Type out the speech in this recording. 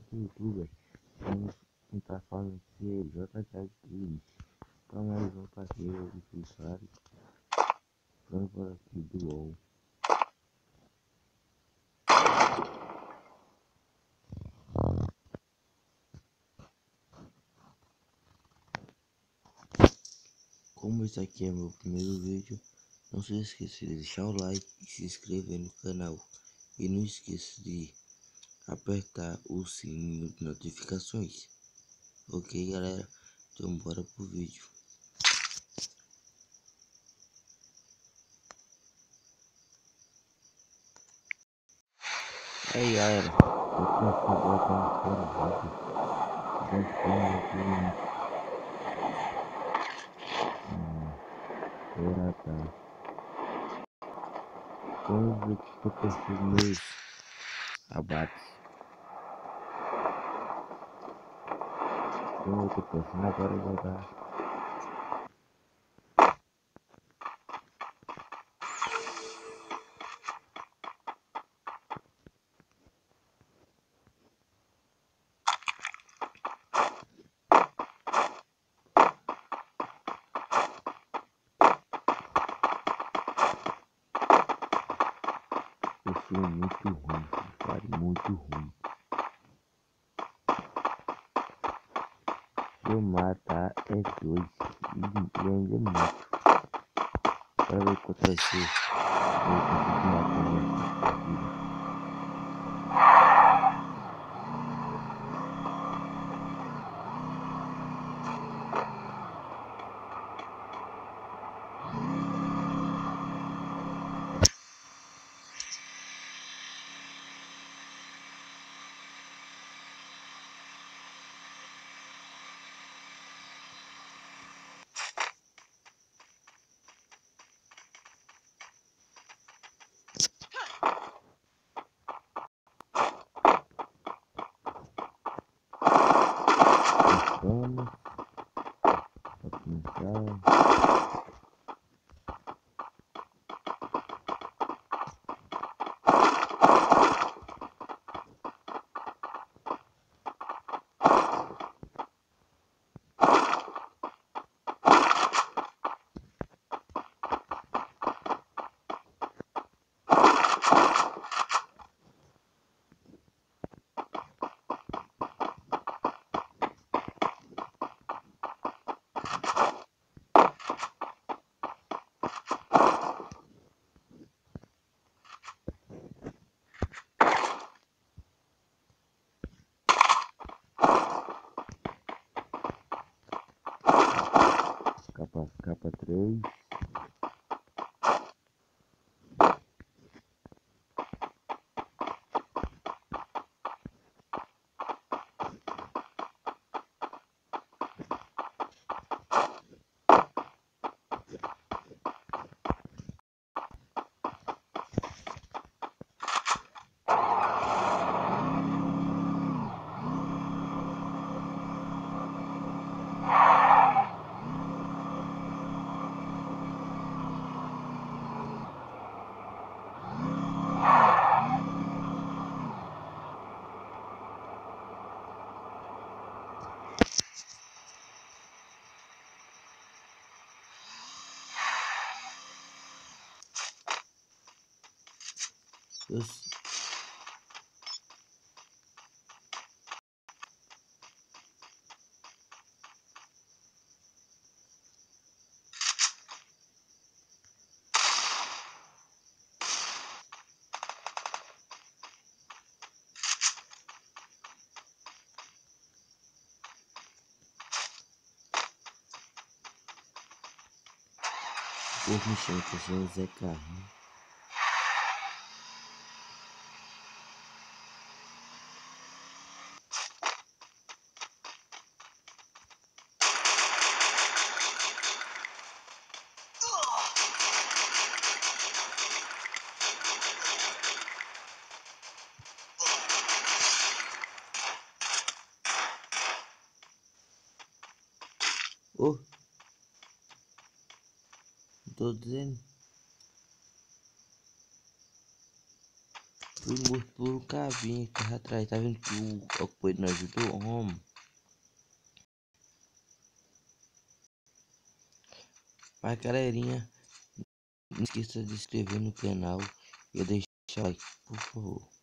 aqui no YouTube, vamos tentar fazer JK Games para mais um parceiro de Free Fire. Vamos por aqui do UOL. Como esse aqui é meu primeiro vídeo, não se esqueça de deixar o like e se inscrever no canal. E não esqueça de apertar o sininho de notificações. Ok, galera? Então bora pro vídeo. Aí galera, eu consegui botar fora rápido. Gastando aqui fora tá. Vamos ver que eu consigo meus abates. Como eu tô pensando agora em jogar. Eu sou muito ruim, Free muito ruim. Se eu matar é 2 e ainda é muito. Para ver quanto vai ser. Eu consigo matar nessa partida. Vamos para começar. Capa 3. Deus me chama que eu sou o Zé Carrinho. Oh, tô dizendo. Fui morto por um cabinho que tava atrás. Tá vendo que o coelho não ajudou? Homem. Mas galerinha, não esqueça de se inscrever no canal e deixar o like, por favor.